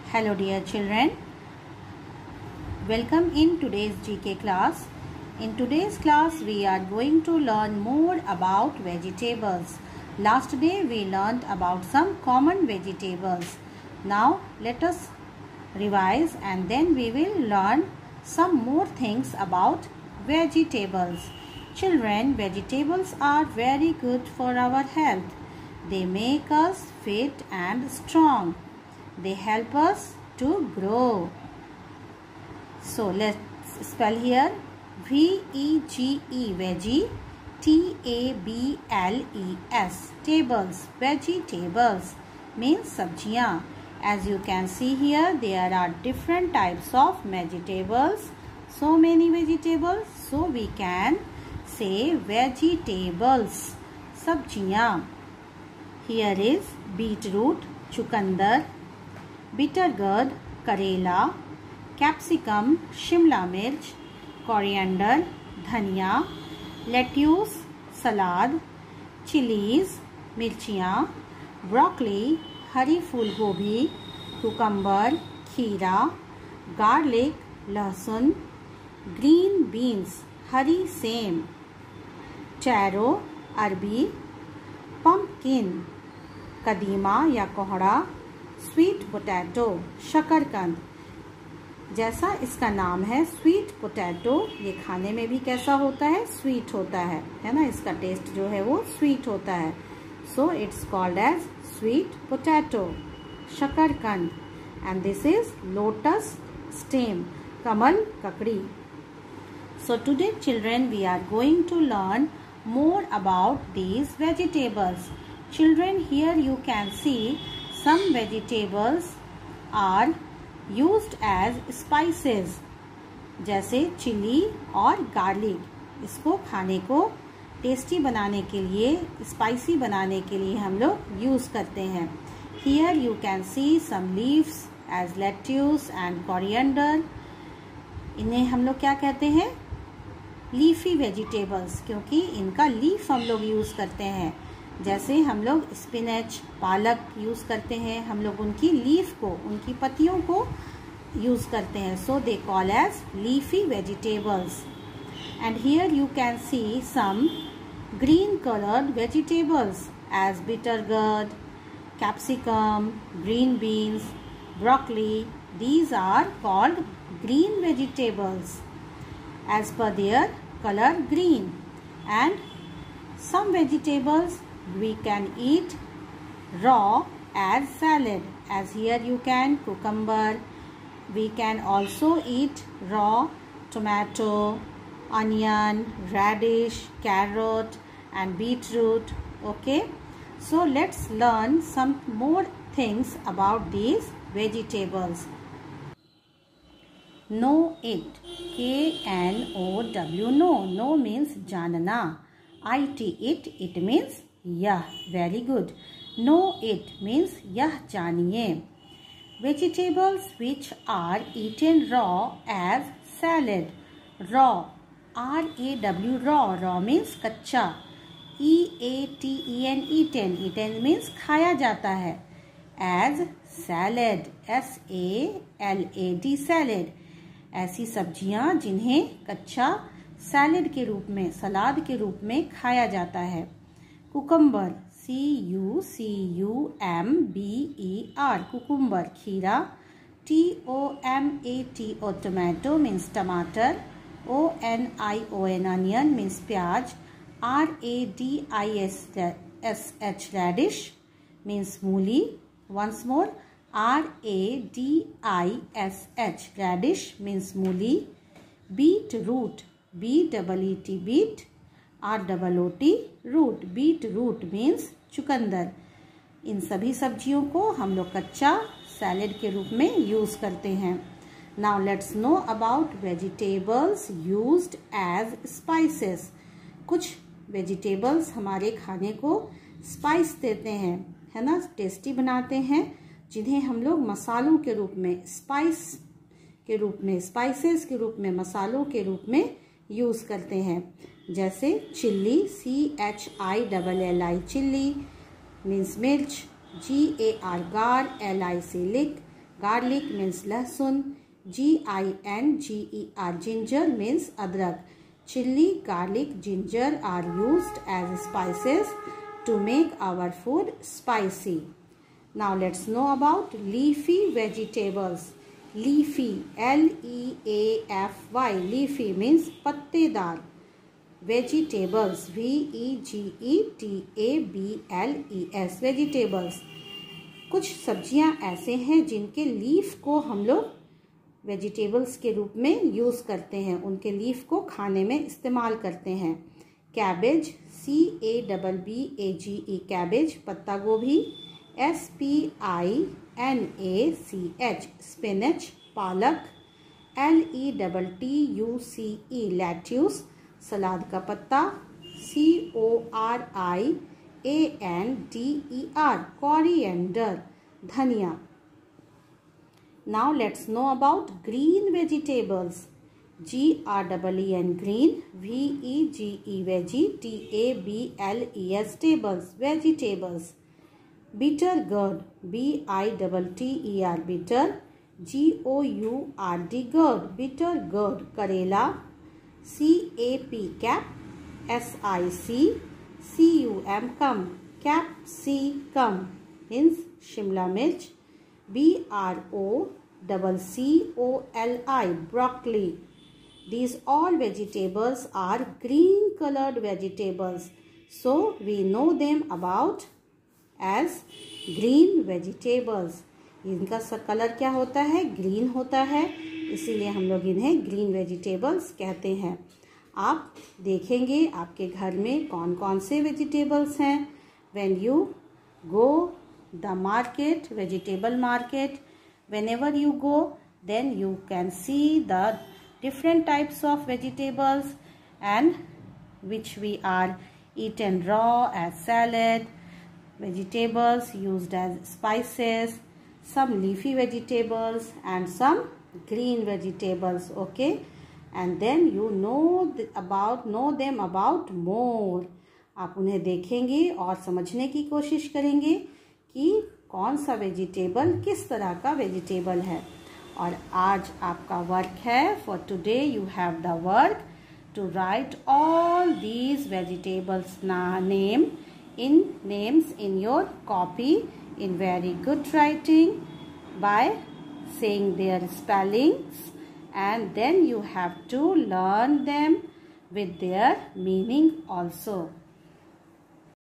Hello dear children, welcome in today's GK class. In today's class we are going to learn more about vegetables. Last day we learned about some common vegetables. Now let us revise and then we will learn some more things about vegetables. Children, vegetables are very good for our health. They make us fit and strong. They help us to grow. So let's spell here V-E-G-E, veggie, T-A-B-L-E-S, tables. Vegetables means sabjiyan. As you can see here, there are different types of vegetables. So many vegetables. So we can say vegetables, sabjiyan. Here is beetroot, chukandar, bitter gourd, karela, capsicum, shimla mirch, coriander, dhania, lettuce, salad, chilies, mirchiyan, broccoli, हरी फूल गोभी, cucumber, खीरा, garlic, लहसुन, green beans, हरी सेम, taro, अरबी, pumpkin, कदीमा या कोहड़ा, sweet potato, शकरकंद. जैसा इसका नाम है स्वीट पोटैटो, ये खाने में भी कैसा होता है, स्वीट होता है ना. इसका टेस्ट जो है वो स्वीट होता है. So it's called as sweet potato, शकरकंद. And this is lotus stem, कमल ककड़ी. So today children we are going to learn more about these vegetables. Children, here you can see some vegetables are used as spices, जैसे chilli और garlic. इसको खाने को tasty बनाने के लिए, स्पाइसी बनाने के लिए हम लोग यूज करते हैं. Here you can see some leaves as lettuce and coriander. इन्हें हम लोग क्या कहते हैं, लीफी वेजिटेबल्स, क्योंकि इनका लीफ हम लोग यूज़ करते हैं. जैसे हम लोग स्पिनच, पालक यूज़ करते हैं, हम लोग उनकी लीफ को, उनकी पत्तियों को यूज़ करते हैं. So they call as leafy vegetables. And here you can see some green coloured vegetables as bitter gourd, capsicum, green beans, broccoli. These are called green vegetables as per their color green. And some vegetables we can eat raw as salad, as here you can cucumber. We can also eat raw tomato, onion, radish, carrot and beetroot. Okay, so let's learn some more things about these vegetables. Know it, K-N-O-W, know. Know means जानना. IT, it means यह. Very good. Know it means यह जानिए. Vegetables which are eaten raw as salad. Raw, R-A-W, raw. Raw means कच्चा. E-A-T-E-N, eaten. Eaten means खाया जाता है. As salad, S-A-L-A-D, salad. ऐसी सब्जियां जिन्हें कच्चा सैलेड के रूप में, सलाद के रूप में खाया जाता है. Cucumber, C-U-C-U-M-B-E-R, cucumber. खीरा, T-O-M-A-T-O, टोमेटो मीन्स टमाटर. O-N-I-O-N, अनियन मीन्स प्याज. R-A-D-I-S-H, radish मीन्स मूली. Once more, R-A-D-I-S-H, radish means मूली. Beetroot, B-E-E-T, beet. R-O-O-T, root. Beetroot means चुकंदर. इन सभी सब्जियों को हम लोग कच्चा सैलेड के रूप में यूज करते हैं. Now let's know about vegetables used as spices. कुछ वेजिटेबल्स हमारे खाने को स्पाइस देते हैं, है ना, टेस्टी बनाते हैं, जिन्हें हम लोग मसालों के रूप में, स्पाइस के रूप में, स्पाइसेस के रूप में, मसालों के रूप में यूज़ करते हैं. जैसे चिल्ली, CHILLI, चिल्ली मीन्स मिर्च. GAR, LIC, लिक Garlic means lahsun. Ginger, ginger means adrak. Chili, garlic, ginger are used as spices to make our food spicy. Now let's know about leafy vegetables. Leafy, Leafy, leafy means पत्तेदार. Vegetables, Vegetable, vegetables. कुछ सब्जियां ऐसे हैं जिनके leaf को हम लोग vegetables के रूप में यूज़ करते हैं, उनके लीफ को खाने में इस्तेमाल करते हैं. कैबेज, CABBAGE, कैबेज, पत्ता गोभी. SPINACH, स्पिनच, पालक. LETTUCE, लेट्यूस, सलाद का पत्ता. CORIANDER, कोरिएंडर, धनिया. Now let's know about green vegetables. GREEN, green. VEGE, veggie. TABLES, tables, vegetables. Bitter gourd, BITTER, bitter. GOURD, gourd, bitter gourd, करेला. CAP, cap. SIC, CUM, capsicum, means Shimla मिर्च. BROCCOLI, broccoli. These all vegetables are green colored vegetables. So we know them about as green vegetables. इनका colour क्या होता है? Green होता है, इसीलिए हम लोग इन्हें ग्रीन वेजिटेबल्स कहते हैं. आप देखेंगे आपके घर में कौन कौन से वेजिटेबल्स हैं. When you go the market, vegetable market, whenever you go, then you can see the different types of vegetables and which we are eaten raw as salad, vegetables used as spices, some leafy vegetables and some green vegetables. Okay, and then you know them about more. आप उन्हें देखेंगे और समझने की कोशिश करेंगे कि कौन सा वेजिटेबल किस तरह का वेजिटेबल है. और आज आपका वर्क है, for today you have the work to write all these vegetables names in your copy in very good writing by saying their spellings, and then you have to learn them with their meaning also.